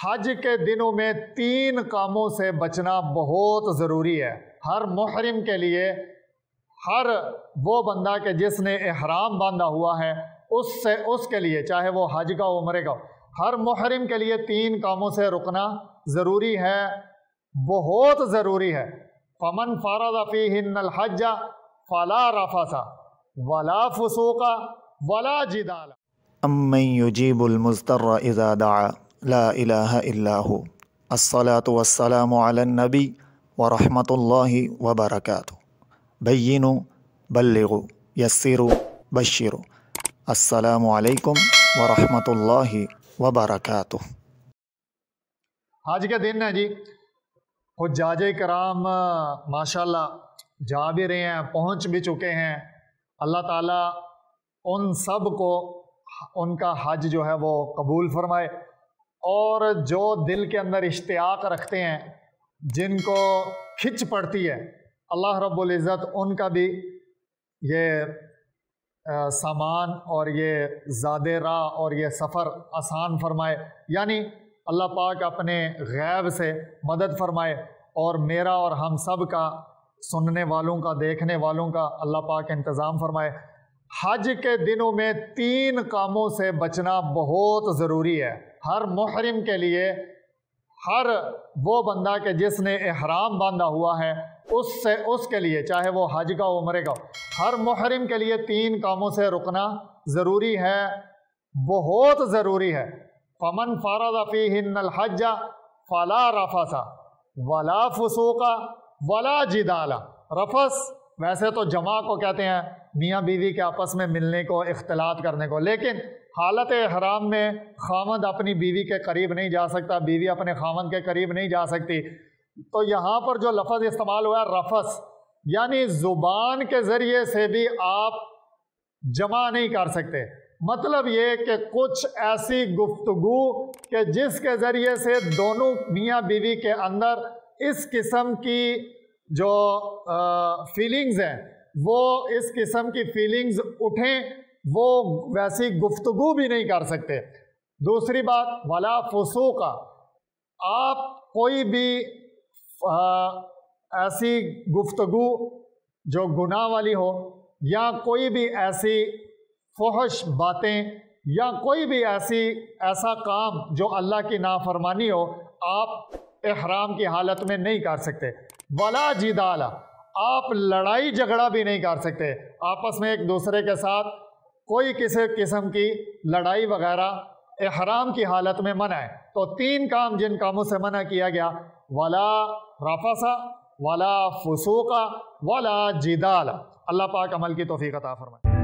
حج کے دنوں میں 3 کاموں سے بچنا بہت ضروری ہے ہر محرم کے لیے۔ ہر وہ بندہ کہ جس نے احرام باندھا ہوا ہے اس کے لیے، چاہے وہ حج کا عمرے کا، ہر محرم کے لیے 3 کاموں سے رکنا ضروری ہے، بہت ضروری ہے۔ فمن فرض فیہن الحج فلا رفث ولا فسوق ولا جدال۔ امن یجیب المضطر اذا دعا لا الہ الا ہو، الصلاۃ والسلام علی النبی ورحمۃ اللہ وبرکاتہ۔ بینوا بلغوا یسروا بشروا۔ السلام علیکم ورحمۃ اللہ وبرکاتہ۔ آج کے دن ہے جی، حجاج کرام ماشاءاللہ جا بھی رہے ہیں، پہنچ بھی چکے ہیں۔ اللہ تعالیٰ ان سب کو ان کا حج جو ہے وہ قبول فرمائے، اور جو دل کے اندر اشتیاق رکھتے ہیں، جن کو کھچ پڑتی ہے، اللہ رب العزت ان کا بھی یہ سامان اور یہ زاد راہ اور یہ سفر آسان فرمائے، یعنی اللہ پاک اپنے غیب سے مدد فرمائے، اور میرا اور ہم سب کا، سننے والوں کا، دیکھنے والوں کا اللہ پاک انتظام فرمائے۔ حج کے دنوں میں 3 کاموں سے بچنا بہت ضروری ہے ہر محرم کے لیے۔ ہر وہ بندہ کہ جس نے احرام باندھا ہوا ہے اس کے لیے، چاہے وہ حج کا عمرے کا، ہر محرم کے لیے 3 کاموں سے رکنا ضروری ہے، بہت ضروری ہے۔ فمن فرض فیہن الحج فلا رفث ولا فسوق ولا جدال۔ رفث ویسے تو جمع کو کہتے ہیں، میاں بیوی کے آپس میں ملنے کو، اختلاط کرنے کو، لیکن حالت احرام میں خامند اپنی بیوی کے قریب نہیں جا سکتا، بیوی اپنے خامند کے قریب نہیں جا سکتی، تو یہاں پر جو لفظ استعمال ہوا ہے رفث، یعنی زبان کے ذریعے سے بھی آپ جمع نہیں کر سکتے۔ مطلب یہ کہ کچھ ایسی گفتگو کہ جس کے ذریعے سے دونوں میاں بیوی کے اندر اس قسم کی جو فیلنگز ہیں، وہ اس قسم کی فیلنگز اٹھیں، وہ ویسی گفتگو بھی نہیں کر سکتے۔ دوسری بات، ولا فسوق، آپ کوئی بھی ایسی گفتگو جو گناہ والی ہو، یا کوئی بھی ایسی فحش باتیں، یا کوئی بھی ایسا کام جو اللہ کی نافرمانی ہو، آپ احرام کی حالت میں نہیں کر سکتے۔ ولا جدال، آپ لڑائی جھگڑا بھی نہیں کر سکتے، آپس میں ایک دوسرے کے ساتھ کوئی کسی قسم کی لڑائی وغیرہ احرام کی حالت میں منع ہے۔ تو 3 کام جن کاموں سے منع کیا گیا، ولا رفث ولا فسوق ولا جدال۔ اللہ پاک عمل کی توفیق عطا فرمائے۔